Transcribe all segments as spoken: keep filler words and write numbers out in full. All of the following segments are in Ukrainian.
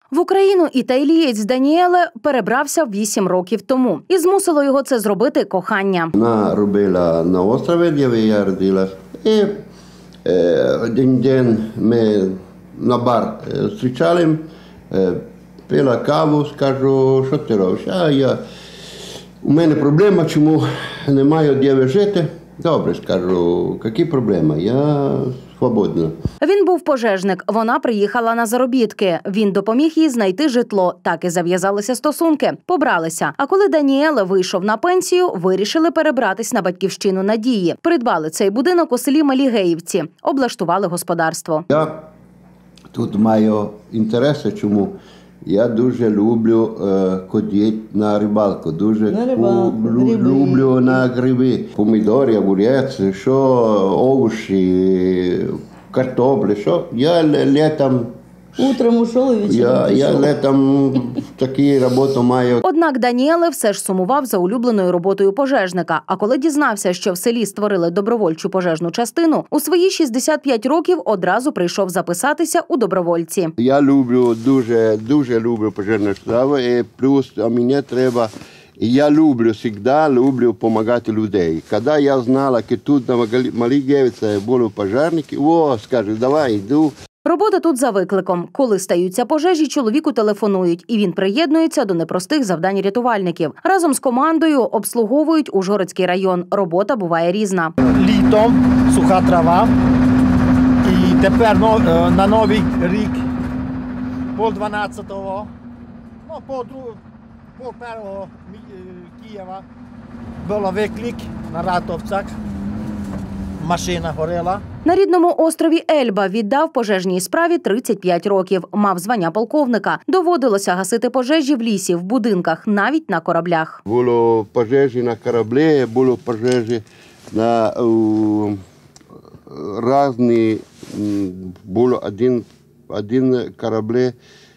В Україну італієць Даніеле перебрався вісім років тому. І змусило його це зробити кохання. Вона робила на острові, де я родилась. І е, один день ми на бар зустрічали, е, пила каву, скажу, що ти робиш? А я, у мене проблема, чому не маю де жити. Добре, скажу, які проблеми? Я свободна. Він був пожежник, вона приїхала на заробітки. Він допоміг їй знайти житло. Так і зав'язалися стосунки. Побралися. А коли Даніеле вийшов на пенсію, вирішили перебратись на батьківщину Надії. Придбали цей будинок у селі Малі Геївці. Облаштували господарство. Я тут маю інтереси, чому? Я дуже люблю е, ходити на рибалку, дуже на рибалку, лю, люблю на гриби. Помідори, огурець, що овочі, картоплі, що. Я літом... Утром ушов і вечором Я, я літом такі роботи маю. Однак Даніеле все ж сумував за улюбленою роботою пожежника. А коли дізнався, що в селі створили добровольчу пожежну частину, у свої шістдесят п'ять років одразу прийшов записатися у добровольці. Я люблю, дуже, дуже люблю пожежну справу, і плюс мені треба, я люблю, завжди люблю допомагати людей. Коли я знала, що тут на Малій Геївці були пожежники, о, скажу, давай, йду. Робота тут за викликом. Коли стаються пожежі, чоловіку телефонують, і він приєднується до непростих завдань рятувальників. Разом з командою обслуговують Ужгородський район. Робота буває різна. Літом суха трава, і тепер на Новий рік, пол дванадцятого, ну, пол, пол першого Києва, був виклик на Ратовцях. Машина горіла. На рідному острові Ельба віддав пожежній справі тридцять п'ять років. Мав звання полковника. Доводилося гасити пожежі в лісі, в будинках, навіть на кораблях. Було пожежі на кораблі, було пожежі на у, різні, було один, один корабль,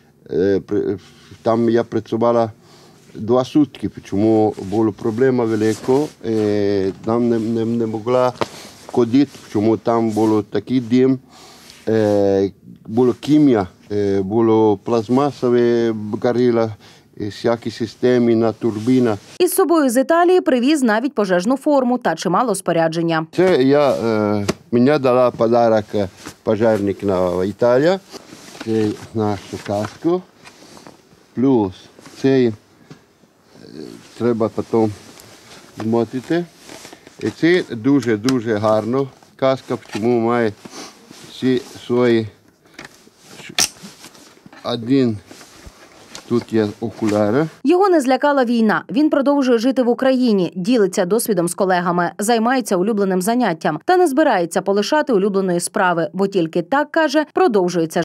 там я працювала два сутки, чому була проблема велика, нам не, не, не могла ходити, чому там було такий дим, е, було хімія, е, було пластмасове горіло, всякі системи на турбінах. Із собою з Італії привіз навіть пожежну форму та чимало спорядження. Це я, е, мені дала подарок пожежник на Італію, це нашу каску, плюс це треба потім змотити. І це дуже-дуже гарно. Каска, чому має всі свої... Один тут є окуляри. Його не злякала війна. Він продовжує жити в Україні, ділиться досвідом з колегами, займається улюбленим заняттям та не збирається полишати улюбленої справи, бо тільки так, каже, продовжується